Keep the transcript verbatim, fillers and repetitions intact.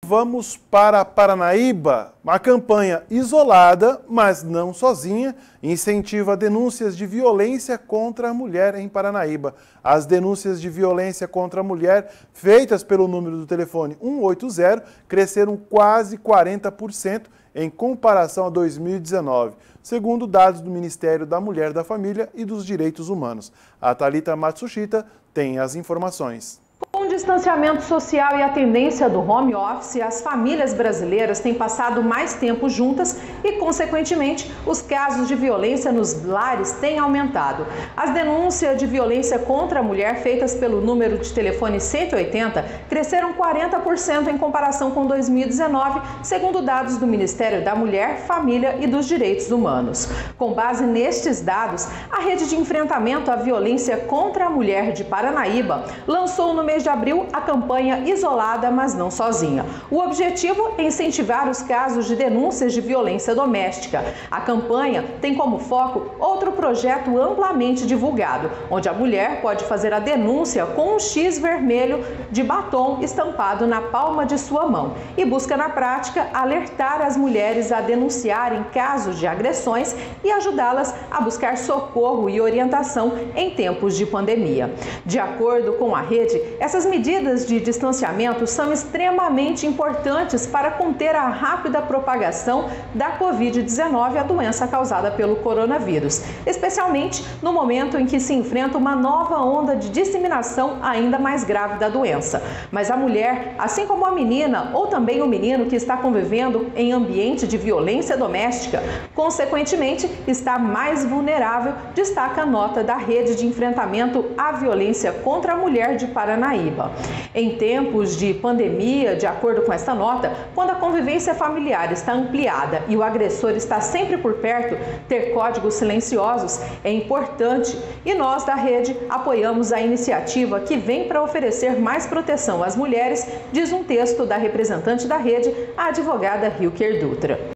Vamos para Paranaíba. A campanha isolada, mas não sozinha, incentiva denúncias de violência contra a mulher em Paranaíba. As denúncias de violência contra a mulher feitas pelo número do telefone um oito zero cresceram quase quarenta por cento em comparação a dois mil e dezenove, segundo dados do Ministério da Mulher, da Família e dos Direitos Humanos. A Thalita Matsushita tem as informações. Com o distanciamento social e a tendência do home office, as famílias brasileiras têm passado mais tempo juntas e, consequentemente, os casos de violência nos lares têm aumentado. As denúncias de violência contra a mulher feitas pelo número de telefone cento e oitenta cresceram quarenta por cento em comparação com dois mil e dezenove, segundo dados do Ministério da Mulher, Família e dos Direitos Humanos. Com base nestes dados, a Rede de Enfrentamento à Violência contra a Mulher de Paranaíba lançou no mês de abril a campanha Isolada, mas não sozinha. O objetivo é incentivar os casos de denúncias de violência doméstica. A campanha tem como foco outro projeto amplamente divulgado, onde a mulher pode fazer a denúncia com um X vermelho de batom estampado na palma de sua mão e busca na prática alertar as mulheres a denunciarem casos de agressões e ajudá-las a buscar socorro e orientação em tempos de pandemia. De acordo com a rede, essas medidas de distanciamento são extremamente importantes para conter a rápida propagação da covid dezenove, a doença causada pelo coronavírus, especialmente no momento em que se enfrenta uma nova onda de disseminação ainda mais grave da doença. Mas a mulher, assim como a menina ou também o menino que está convivendo em ambiente de violência doméstica, consequentemente está mais vulnerável, destaca a nota da Rede de Enfrentamento à Violência contra a Mulher de Paranaíba. Em tempos de pandemia, de acordo com esta nota, quando a convivência familiar está ampliada e o agressor está sempre por perto, ter códigos silenciosos é importante e nós da rede apoiamos a iniciativa que vem para oferecer mais proteção às mulheres, diz um texto da representante da rede, a advogada Hilker Dutra.